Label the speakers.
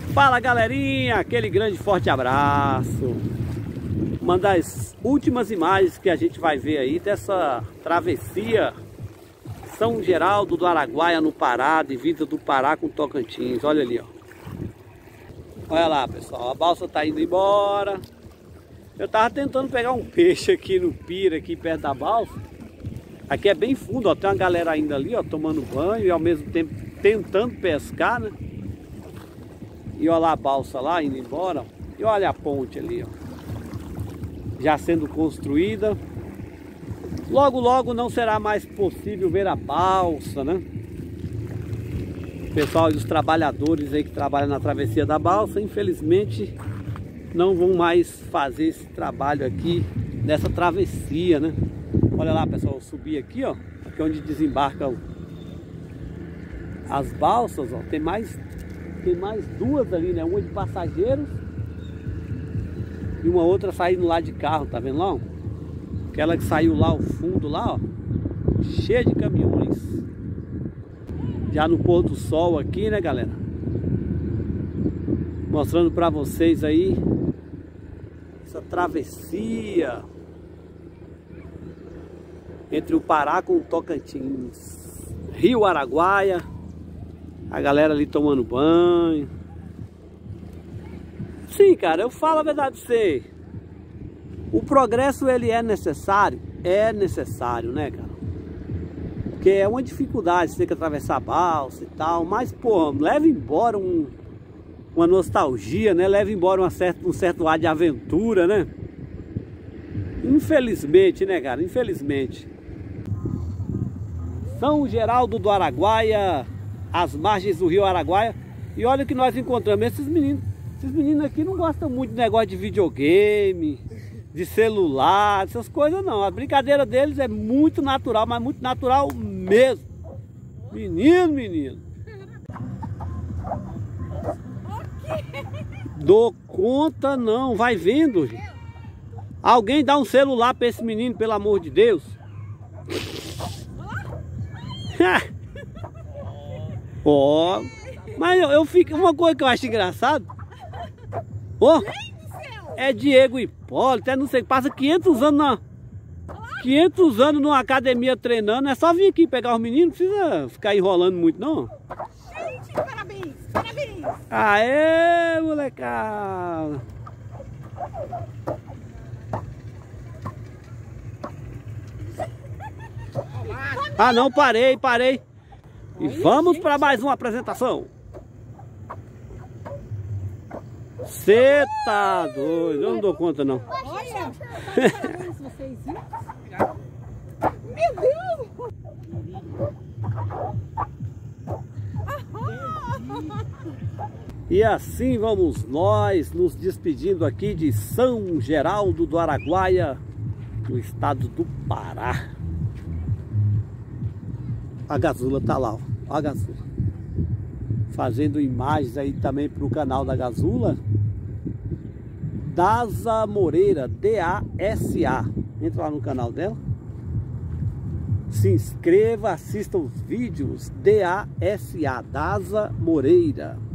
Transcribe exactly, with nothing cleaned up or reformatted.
Speaker 1: Fala galerinha, aquele grande forte abraço. Uma das últimas imagens que a gente vai ver aí dessa travessia São Geraldo do Araguaia no Pará, divisa do Pará com Tocantins. Olha ali, ó. Olha lá, pessoal, a balsa tá indo embora. Eu tava tentando pegar um peixe aqui no pira, aqui perto da balsa. Aqui é bem fundo, ó, tem uma galera ainda ali, ó, tomando banho e ao mesmo tempo tentando pescar, né? E olha lá a balsa lá, indo embora. E olha a ponte ali, ó, já sendo construída. Logo, logo não será mais possível ver a balsa, né? O pessoal e os trabalhadores aí que trabalham na travessia da balsa, infelizmente, não vão mais fazer esse trabalho aqui nessa travessia, né? Olha lá, pessoal, eu subi aqui, ó, aqui onde desembarcam as balsas, ó, tem mais, tem mais duas ali, né? Uma de passageiros e uma outra saindo lá de carro, tá vendo lá? Ó? Aquela que saiu lá ao fundo, lá, ó, cheia de caminhões. Já no pôr do sol aqui, né, galera? Mostrando pra vocês aí essa travessia entre o Pará com o Tocantins, Rio Araguaia, a galera ali tomando banho. Sim, cara, eu falo a verdade pra você. O progresso, ele é necessário? É necessário, né, cara? Porque é uma dificuldade, você ter que atravessar a balsa e tal, mas, pô, leva embora um, uma nostalgia, né? Leva embora uma certa, um certo ar de aventura, né? Infelizmente, né, cara? Infelizmente. São Geraldo do Araguaia, às margens do Rio Araguaia. E olha que nós encontramos esses meninos. Esses meninos aqui não gostam muito de negócio de videogame, de celular, essas coisas não. A brincadeira deles é muito natural, mas muito natural mesmo. Menino, menino. Dou conta não, vai vendo. Gente. Alguém dá um celular para esse menino, pelo amor de Deus. Ó, oh, mas eu, eu fico, uma coisa que eu acho engraçado. Ó, oh, é Diego Hipólito, é não sei, passa quinhentos anos na quinhentos anos numa academia treinando, é só vir aqui pegar os meninos, não precisa ficar enrolando muito não.
Speaker 2: Gente, parabéns, parabéns.
Speaker 1: Aê, molecada. Ah não, parei, parei. E vamos para mais uma apresentação. Cê tá doido, eu não dou conta não.
Speaker 2: Olha, parabéns vocês, viu? Meu Deus!
Speaker 1: E assim vamos nós nos despedindo aqui de São Geraldo do Araguaia, no estado do Pará. A Gazula tá lá, ó, a Gazula. Fazendo imagens aí também para o canal da Gazula. Dasa Moreira, D A S A. Entra lá no canal dela. Se inscreva, assista os vídeos. D A S A, Dasa Moreira.